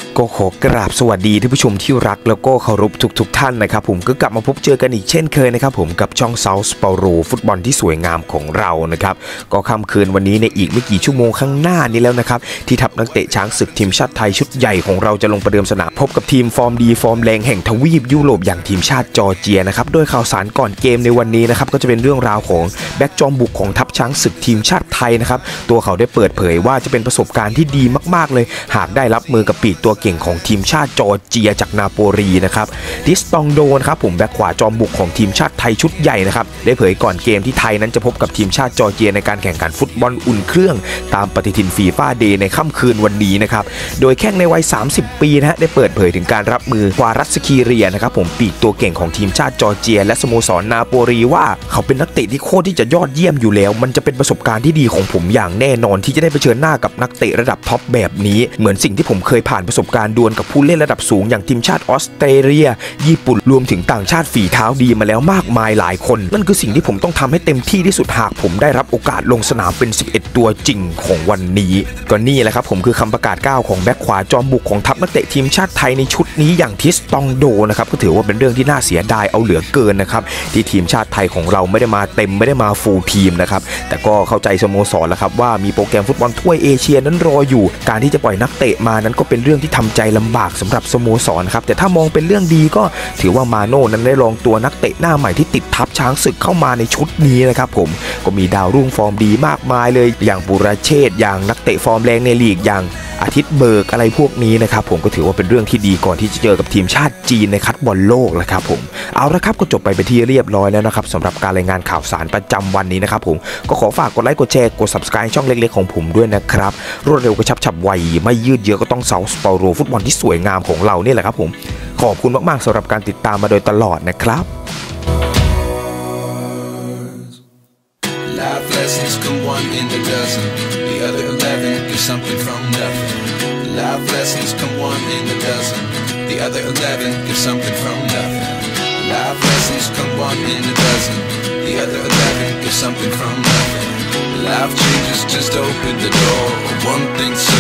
ก็ขอกราบสวัสดีท่านผู้ชมที่รักแล้วก็เคารพทุกท่านนะครับผมก็กลับมาพบเจอกันอีกเช่นเคยนะครับผมกับช่อง South Paulo ฟุตบอลที่สวยงามของเรานะครับก็ค่ำคืนวันนี้ในอีกไม่กี่ชั่วโมงข้างหน้านี้แล้วนะครับที่ทัพนักเตะช้างศึกทีมชาติไทยชุดใหญ่ของเราจะลงประเดิมสนามพบกับทีมฟอร์มดีฟอร์มแรงแห่งทวีปยุโรปอย่างทีมชาติจอร์เจียนะครับโดยข่าวสารก่อนเกมในวันนี้นะครับก็จะเป็นเรื่องราวของแบ็กจอมบุกของทัพช้างศึกทีมชาติไทยนะครับตัวเขาได้เปิดเผยว่าจะเป็นประสบการณ์ที่ดีมากๆเลยหากได้รับมือกับปีกตัวเก่งของทีมชาติจอร์เจียจากนาโปลีนะครับดิสตองโดนะครับผมแบ็คขวาจอมบุกของทีมชาติไทยชุดใหญ่นะครับได้เผยก่อนเกมที่ไทยนั้นจะพบกับทีมชาติจอร์เจียในการแข่งขันฟุตบอลอุ่นเครื่องตามปฏิทินฟีฟ่าเดย์ในค่ำคืนวันนี้นะครับโดยแข้งในวัย30 ปีนะฮะได้เปิดเผยถึงการรับมือควารัสคีเรียนะครับผมปีกตัวเก่งของทีมชาติจอร์เจียและสโมสรนาโปลีว่าเขาเป็นนักเตะที่โคตรที่จะยอดเยี่ยมอยู่แล้วมันจะเป็นประสบการณ์ที่ดีของผมอย่างแน่นอนที่จะได้เผชิญหน้ากับนักเตะระดับท็อปแบบนี้เหมือนสิ่งที่ผมเคยผ่านประสบการณ์ดวลกับผู้เล่นระดับสูงอย่างทีมชาติออสเตรเลียญี่ปุ่นรวมถึงต่างชาติฝีเท้าดีมาแล้วมากมายหลายคนนั่นคือสิ่งที่ผมต้องทำให้เต็มที่ที่สุดหากผมได้รับโอกาสลงสนามเป็น11ตัวจริงของวันนี้ก็นี่แหละครับผมคือคำประกาศก้าวของแบ็คขวาจอมบุกของทัพนักเตะทีมชาติไทยในชุดนี้อย่างทิสตองโดนะครับก็ถือว่าเป็นเรื่องที่น่าเสียดายเอาเหลือเกินนะครับที่ทีมชาติไทยของเราไม่ได้มาเต็มไม่ได้มาฟูลทีมนะครับแต่ก็เข้าใจสโมสรแล้วครับว่ามีโปรแกรมฟุตบอลถ้วยเอเชียนั้นรออยู่การที่จะปล่อยนักเตะมานั้นก็เป็นเรื่องที่ทำใจลำบากสำหรับสโมสรครับแต่ถ้ามองเป็นเรื่องดีก็ถือว่ามาโน่นั้นได้ลองตัวนักเตะหน้าใหม่ที่ติดทัพช้างศึกเข้ามาในชุดนี้นะครับผมก็มีดาวรุ่งฟอร์มดีมากมายเลยอย่างบุรเชษฐ์อย่างนักเตะฟอร์มแรงในลีกอย่างอาทิตย์เบิกอะไรพวกนี้นะครับผมก็ถือว่าเป็นเรื่องที่ดีก่อนที่จะเจอกับทีมชาติจีนในคัดบอลโลกนะครับผมเอาละครับก็จบไปเป็นที่เรียบร้อยแล้วนะครับสำหรับการรายงานข่าวสารประจำวันนี้นะครับผมก็ขอฝากกดไลค์กดแชร์กด Subscribe ช่องเล็กๆของผมด้วยนะครับรวดเร็วกระชับฉับไวไม่ยืดเยื้อก็ต้อง South Paulo ฟุตบอลที่สวยงามของเราเนี่ยแหละครับผมขอบคุณมากๆสำหรับการติดตามมาโดยตลอดนะครับ Life lessons come one in a dozen. The other 11 get something from nothing. Life lessons come one in a dozen. The other 11 get something from nothing. Life lessons come one in a dozen. The other 11 get something from nothing. Life changes just open the door. One thing's